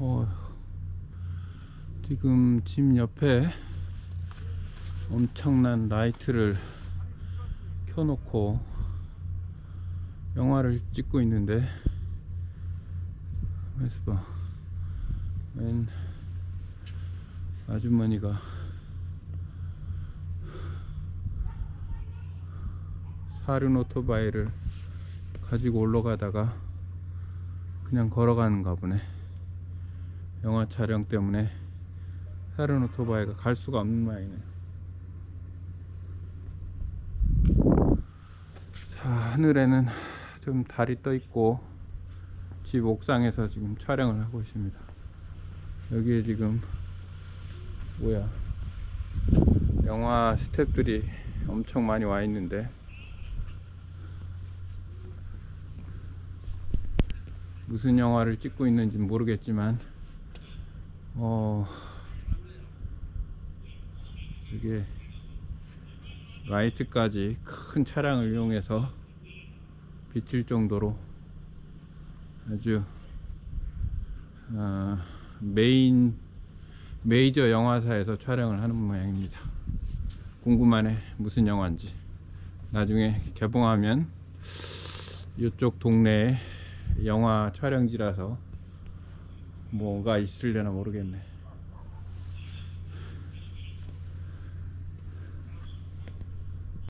지금 집 옆에 엄청난 라이트를 켜놓고 영화를 찍고 있는데, 그래서 봐, 웬 아주머니가 사륜 오토바이를 가지고 올라가다가 그냥 걸어가는가 보네. 영화 촬영 때문에 사륜 오토바이가 갈 수가 없는 모양이네. 자, 하늘에는 좀 달이 떠 있고 집 옥상에서 지금 촬영을 하고 있습니다. 여기에 지금 뭐야, 영화 스태프들이 엄청 많이 와 있는데, 무슨 영화를 찍고 있는지 모르겠지만 저게 라이트까지 큰 차량을 이용해서 비칠 정도로 아주 메이저 영화사에서 촬영을 하는 모양입니다. 궁금하네, 무슨 영화인지. 나중에 개봉하면 이쪽 동네에 영화 촬영지라서 뭐가 있으려나 모르겠네.